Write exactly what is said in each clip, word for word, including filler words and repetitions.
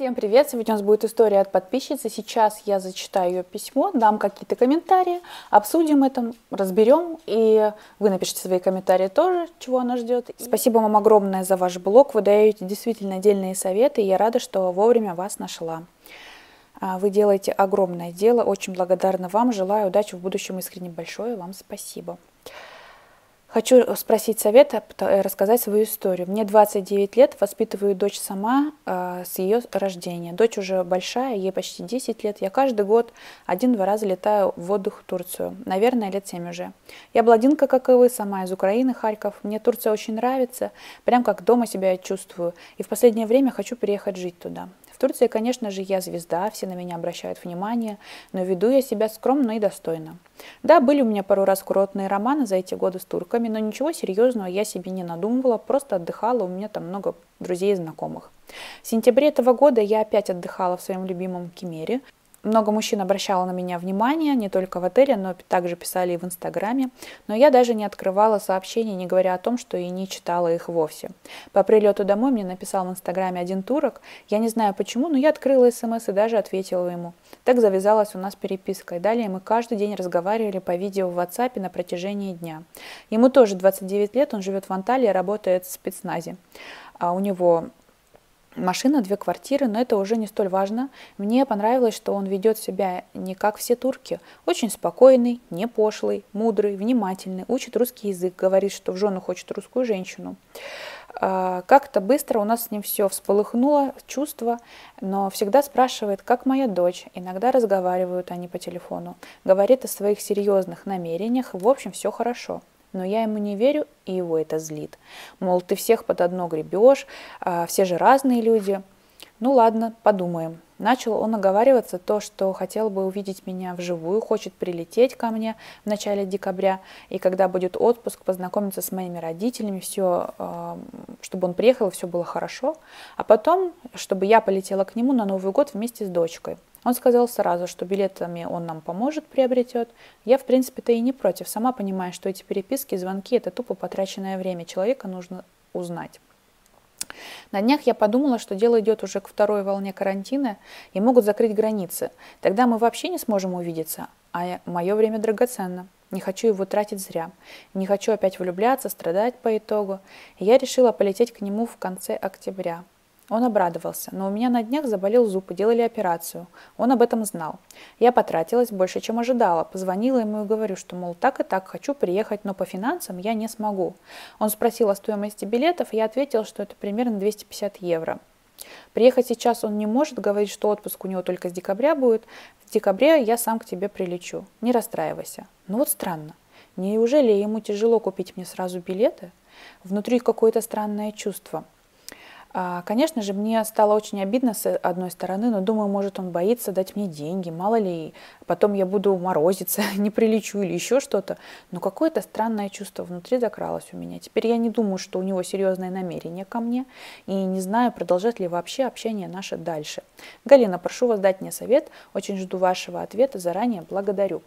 Всем привет! Сегодня у нас будет история от подписчицы. Сейчас я зачитаю ее письмо, дам какие-то комментарии, обсудим это, разберем, и вы напишите свои комментарии тоже, чего она ждет. Спасибо вам огромное за ваш блог, вы даете действительно отдельные советы, и я рада, что вовремя вас нашла. Вы делаете огромное дело, очень благодарна вам, желаю удачи в будущем, искренне большое вам спасибо. Хочу спросить совета, рассказать свою историю. Мне двадцать девять лет, воспитываю дочь сама э, с ее рождения. Дочь уже большая, ей почти десять лет. Я каждый год один-два раза летаю в отдых в Турцию. Наверное, лет семь уже. Я блондинка, как и вы, сама из Украины, Харьков. Мне Турция очень нравится, прям как дома себя чувствую. И в последнее время хочу переехать жить туда. В Турции, конечно же, я звезда, все на меня обращают внимание, но веду я себя скромно и достойно. Да, были у меня пару раз курортные романы за эти годы с турками, но ничего серьезного я себе не надумывала, просто отдыхала, у меня там много друзей и знакомых. В сентябре этого года я опять отдыхала в своем любимом Кемере. Много мужчин обращало на меня внимание, не только в отеле, но также писали и в Инстаграме. Но я даже не открывала сообщений, не говоря о том, что и не читала их вовсе. По прилету домой мне написал в Инстаграме один турок. Я не знаю почему, но я открыла СМС и даже ответила ему. Так завязалась у нас переписка. И далее мы каждый день разговаривали по видео в WhatsApp на протяжении дня. Ему тоже двадцать девять лет, он живет в Анталии, работает в спецназе. А у него машина, две квартиры, но это уже не столь важно. Мне понравилось, что он ведет себя не как все турки. Очень спокойный, не пошлый, мудрый, внимательный, учит русский язык, говорит, что в жену хочет русскую женщину. Как-то быстро у нас с ним все всполыхнуло, чувство, но всегда спрашивает, как моя дочь. Иногда разговаривают они по телефону. Говорит о своих серьезных намерениях, в общем, все хорошо. Но я ему не верю, и его это злит. Мол, ты всех под одно гребешь, все же разные люди. Ну ладно, подумаем. Начал он оговариваться то, что хотел бы увидеть меня вживую, хочет прилететь ко мне в начале декабря, и когда будет отпуск, познакомиться с моими родителями, все, чтобы он приехал, и все было хорошо. А потом, чтобы я полетела к нему на Новый год вместе с дочкой. Он сказал сразу, что билетами он нам поможет, приобретет. Я, в принципе-то, и не против. Сама понимаю, что эти переписки, звонки – это тупо потраченное время. Человека нужно узнать. На днях я подумала, что дело идет уже к второй волне карантина и могут закрыть границы. Тогда мы вообще не сможем увидеться, а мое время драгоценно. Не хочу его тратить зря. Не хочу опять влюбляться, страдать по итогу. И я решила полететь к нему в конце октября. Он обрадовался, но у меня на днях заболел зуб и делали операцию. Он об этом знал. Я потратилась больше, чем ожидала. Позвонила ему и говорю, что, мол, так и так, хочу приехать, но по финансам я не смогу. Он спросил о стоимости билетов, и я ответила, что это примерно двести пятьдесят евро. Приехать сейчас он не может, говорит, что отпуск у него только с декабря будет. В декабре я сам к тебе прилечу. Не расстраивайся. Ну вот странно. Неужели ему тяжело купить мне сразу билеты? Внутри какое-то странное чувство. Конечно же, мне стало очень обидно с одной стороны, но думаю, может, он боится дать мне деньги, мало ли, потом я буду морозиться, не прилечу или еще что-то. Но какое-то странное чувство внутри закралось у меня. Теперь я не думаю, что у него серьезное намерение ко мне, и не знаю, продолжать ли вообще общение наше дальше. Галина, прошу вас дать мне совет, очень жду вашего ответа, заранее благодарю.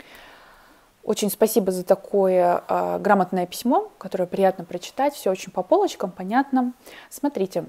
Очень спасибо за такое э, грамотное письмо, которое приятно прочитать. Все очень по полочкам, понятно. Смотрите,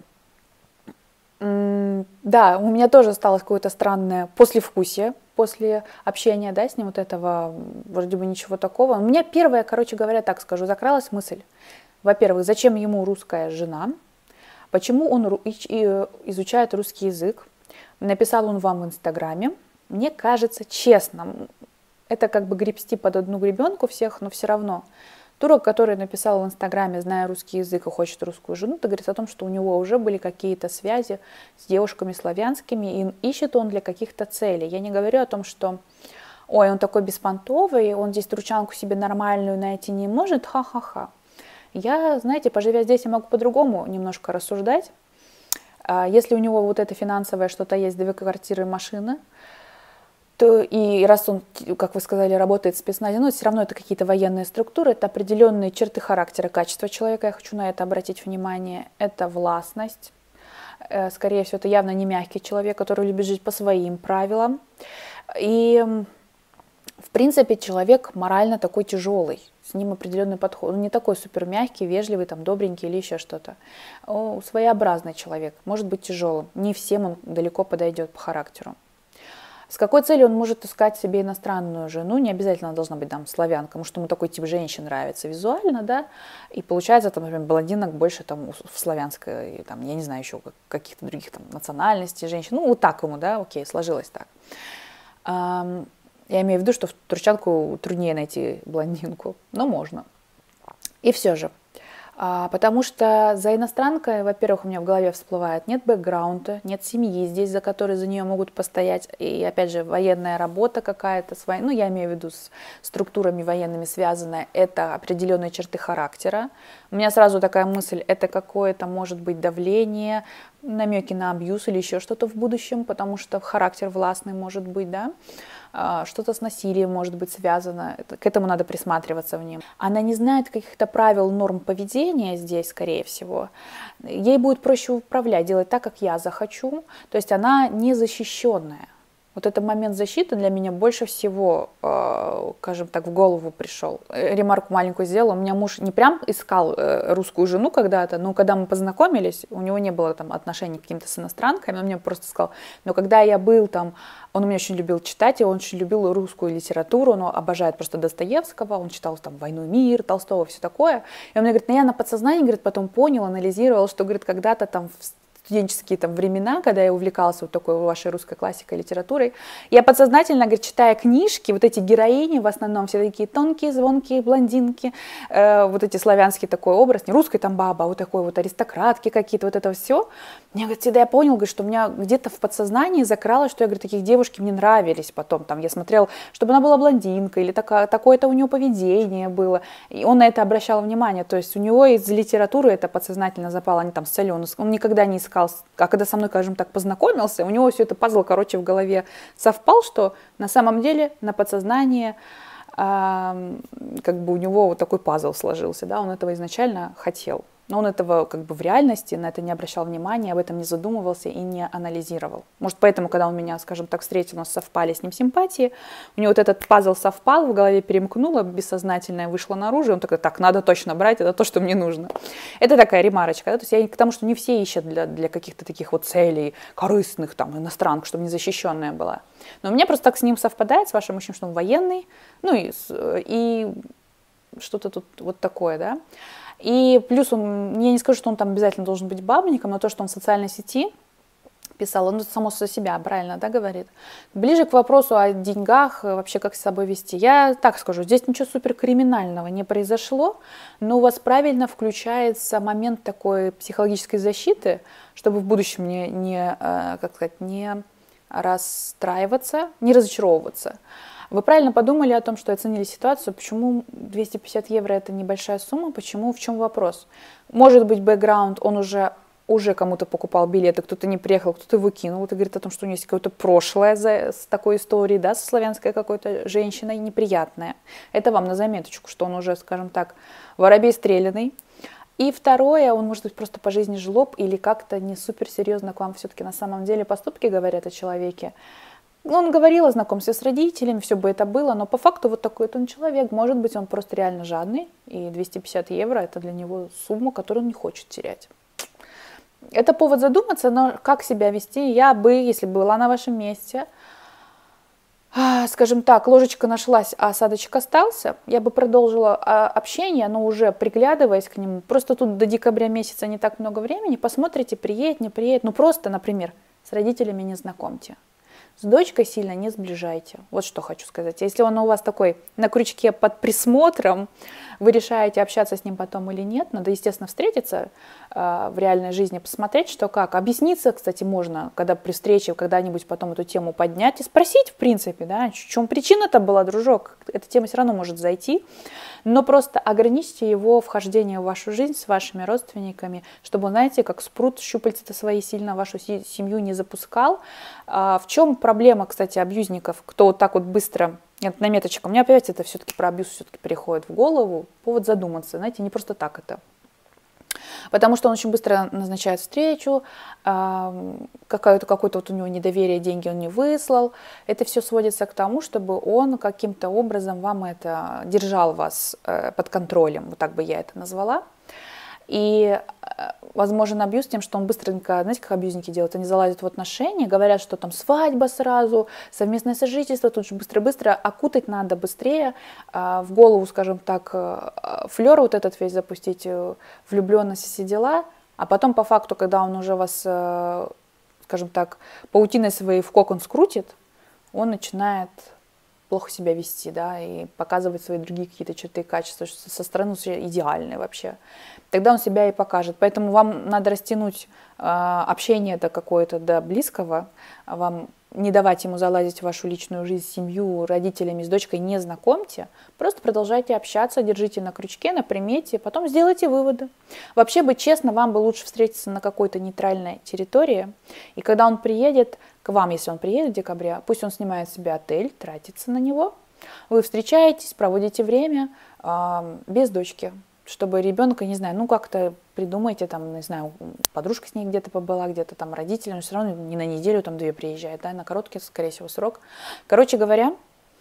М да, у меня тоже осталось какое-то странное послевкусие после общения, да, с ним, вот этого, вроде бы ничего такого. У меня первая, короче говоря, так скажу, закралась мысль. Во-первых, зачем ему русская жена? Почему он изучает русский язык? Написал он вам в Инстаграме. Мне кажется, честно, это как бы гребсти под одну гребенку всех, но все равно. Турок, который написал в Инстаграме, зная русский язык и хочет русскую жену, это говорит о том, что у него уже были какие-то связи с девушками славянскими, и ищет он для каких-то целей. Я не говорю о том, что ой, он такой беспонтовый, он здесь турчанку себе нормальную найти не может, ха-ха-ха. Я, знаете, поживя здесь, я могу по-другому немножко рассуждать. Если у него вот это финансовое что-то есть, две квартиры, машина, то и раз он, как вы сказали, работает в спецназе, но все равно это какие-то военные структуры, это определенные черты характера, качества человека, я хочу на это обратить внимание, это властность, скорее всего, это явно не мягкий человек, который любит жить по своим правилам, и в принципе человек морально такой тяжелый, с ним определенный подход. Он не такой супер мягкий, вежливый, там, добренький или еще что-то. Он своеобразный человек, может быть тяжелым. Не всем он далеко подойдет по характеру. С какой целью он может искать себе иностранную жену? Не обязательно она должна быть там славянка, потому что ему такой тип женщин нравится визуально, да, и получается, там, например, блондинок больше там в славянской, там, я не знаю, еще каких-то других там национальностей женщин. Ну, вот так ему, да, окей, сложилось так. Я имею в виду, что в турчанку труднее найти блондинку, но можно. И все же. А, потому что за иностранкой, во-первых, у меня в голове всплывает, нет бэкграунда, нет семьи здесь, за которой за нее могут постоять. И опять же, военная работа какая-то, своя, ну я имею в виду с структурами военными связанная, это определенные черты характера. У меня сразу такая мысль, это какое-то может быть давление, намеки на абьюз или еще что-то в будущем, потому что характер властный может быть, да. Что-то с насилием может быть связано, к этому надо присматриваться в нем. Она не знает каких-то правил, норм поведения здесь, скорее всего. Ей будет проще управлять, делать так, как я захочу. То есть она незащищенная. Вот этот момент защиты для меня больше всего, э, скажем так, в голову пришел. Ремарку маленькую сделала. У меня муж не прям искал э, русскую жену когда-то, но когда мы познакомились, у него не было там отношений к каким-то с иностранками, он мне просто сказал, но когда я был там, он у меня очень любил читать, и он очень любил русскую литературу, он обожает просто Достоевского, он читал там «Войну и мир», Толстого, все такое. И он мне говорит, ну я на подсознании, говорит, потом понял, анализировал, что, говорит, когда-то там в студенческие там времена, когда я увлекалась вот такой вашей русской классикой, литературой, я подсознательно, говорит, читая книжки, вот эти героини, в основном все такие тонкие, звонкие, блондинки, э, вот эти славянские такой образ, не русской там баба, а вот такой вот аристократки какие-то, вот это все. Мне, говорит, всегда я понял, говорит, что у меня где-то в подсознании закралось, что я, говорит, таких девушки мне нравились потом, там я смотрела, чтобы она была блондинка, или такая, такое-то у нее поведение было, и он на это обращал внимание, то есть у него из литературы это подсознательно запало, они там с целью, он, он никогда не искал, а когда со мной, скажем так, познакомился, у него все это пазл, короче, в голове совпал, что на самом деле на подсознании э, как бы у него вот такой пазл сложился, да, он этого изначально хотел. Но он этого как бы в реальности на это не обращал внимания, об этом не задумывался и не анализировал. Может, поэтому, когда он меня, скажем так, встретил, у нас совпали с ним симпатии, у него вот этот пазл совпал, в голове перемкнуло, бессознательное вышло наружу, и он такой, так, надо точно брать, это то, что мне нужно. Это такая ремарочка, да? То есть я к тому, что не все ищут для, для каких-то таких вот целей корыстных, там, иностранок, чтобы незащищенная была. Но у меня просто так с ним совпадает, с вашим мужчиной, что он военный, ну и, и что-то тут вот такое, да. И плюс он, я не скажу, что он там обязательно должен быть бабником, но то, что он в социальной сети писал, он само за себя, правильно, да, говорит. Ближе к вопросу о деньгах, вообще как с собой вести. Я так скажу, здесь ничего суперкриминального не произошло, но у вас правильно включается момент такой психологической защиты, чтобы в будущем не, не, как сказать, не расстраиваться, не разочаровываться. Вы правильно подумали о том, что оценили ситуацию, почему двести пятьдесят евро это небольшая сумма, почему, в чем вопрос? Может быть, бэкграунд, он уже, уже кому-то покупал билеты, кто-то не приехал, кто-то его кинул, это говорит о том, что у него есть какое-то прошлое за, с такой историей, да, со славянской какой-то женщиной неприятное. Это вам на заметочку, что он уже, скажем так, воробей стреляный. И второе, он может быть просто по жизни жлоб или как-то не суперсерьезно к вам все-таки на самом деле поступки говорят о человеке. Он говорил о знакомстве с родителями, все бы это было, но по факту вот такой вот он человек. Может быть, он просто реально жадный, и двести пятьдесят евро – это для него сумма, которую он не хочет терять. Это повод задуматься, но как себя вести? Я бы, если бы была на вашем месте, скажем так, ложечка нашлась, а осадочек остался, я бы продолжила общение, но уже приглядываясь к нему. Просто тут до декабря месяца не так много времени, посмотрите, приедет, не приедет. Ну просто, например, с родителями не знакомьте. С дочкой сильно не сближайте. Вот что хочу сказать. Если он у вас такой на крючке под присмотром, вы решаете, общаться с ним потом или нет, надо, естественно, встретиться э, в реальной жизни, посмотреть, что как. Объясниться, кстати, можно, когда при встрече когда-нибудь потом эту тему поднять и спросить, в принципе, да, в чем причина-то была, дружок. Эта тема все равно может зайти, но просто ограничьте его вхождение в вашу жизнь с вашими родственниками, чтобы, знаете, как спрут щупальца-то свои сильно вашу семью не запускал. А в чем проблема, кстати, абьюзников, кто вот так вот быстро... Нет, наметочка. У меня опять это все-таки про абьюз все-таки приходит в голову. Повод задуматься, знаете, не просто так это. Потому что он очень быстро назначает встречу, какое-то какое-то вот у него недоверие, деньги он не выслал. Это все сводится к тому, чтобы он каким-то образом вам это держал вас под контролем, вот так бы я это назвала. И возможен абьюз тем, что он быстренько, знаете, как абьюзники делают, они залазят в отношения, говорят, что там свадьба сразу, совместное сожительство, тут же быстро-быстро, окутать надо быстрее, в голову, скажем так, флер вот этот весь запустить, влюбленность и все дела, а потом по факту, когда он уже вас, скажем так, паутиной своей в кокон скрутит, он начинает плохо себя вести, да, и показывать свои другие какие-то черты и качества, что со стороны идеальные вообще. Тогда он себя и покажет. Поэтому вам надо растянуть э, общение до какое-то, до близкого, вам не давать ему залазить в вашу личную жизнь, семью, родителями, с дочкой не знакомьте, просто продолжайте общаться, держите на крючке, на примете, потом сделайте выводы. Вообще бы, честно, вам бы лучше встретиться на какой-то нейтральной территории, и когда он приедет к вам, если он приедет в декабре, пусть он снимает себе отель, тратится на него, вы встречаетесь, проводите время э, без дочки, чтобы ребенка, не знаю, ну как-то придумайте, там, не знаю, подружка с ней где-то побыла, где-то там родители, но все равно не на неделю, там, две приезжает, да, на короткий, скорее всего, срок. Короче говоря,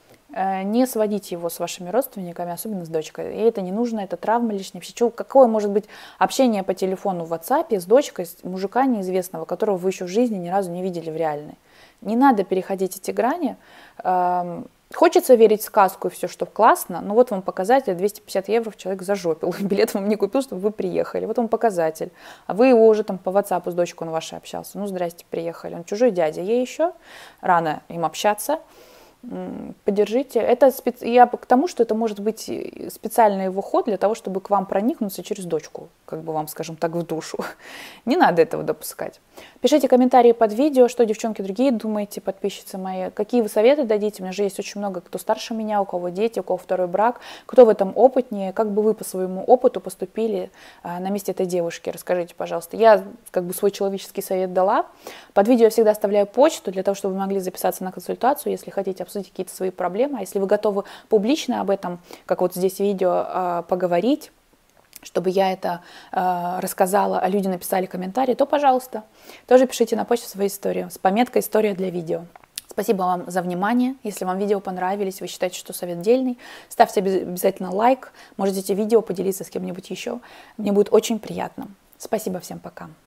не сводите его с вашими родственниками, особенно с дочкой. И это не нужно, это травма лишняя. Вообще, какое может быть общение по телефону в WhatsApp с дочкой, с мужика неизвестного, которого вы еще в жизни ни разу не видели в реальной? Не надо переходить эти грани. Хочется верить в сказку и все, что классно, но вот вам показатель, двести пятьдесят евро человек зажопил, билет вам не купил, чтобы вы приехали, вот вам показатель. А вы его уже там по WhatsApp с дочкой он вашей общался, ну здрасте, приехали, он чужой дядя, ей еще рано им общаться. Поддержите. Это спец... Я к тому, что это может быть специальный его ход для того, чтобы к вам проникнуться через дочку, как бы вам, скажем так, в душу. Не надо этого допускать. Пишите комментарии под видео, что, девчонки, другие думаете, подписчицы мои, какие вы советы дадите. У меня же есть очень много, кто старше меня, у кого дети, у кого второй брак, кто в этом опытнее, как бы вы по своему опыту поступили а, на месте этой девушки. Расскажите, пожалуйста. Я как бы свой человеческий совет дала. Под видео я всегда оставляю почту для того, чтобы вы могли записаться на консультацию, если хотите обсудить какие-то свои проблемы. А если вы готовы публично об этом, как вот здесь видео, поговорить, чтобы я это рассказала, а люди написали комментарии, то, пожалуйста, тоже пишите на почту свои истории с пометкой «История для видео». Спасибо вам за внимание. Если вам видео понравились, вы считаете, что совет дельный, ставьте обязательно лайк, можете видео поделиться с кем-нибудь еще. Мне будет очень приятно. Спасибо всем, пока.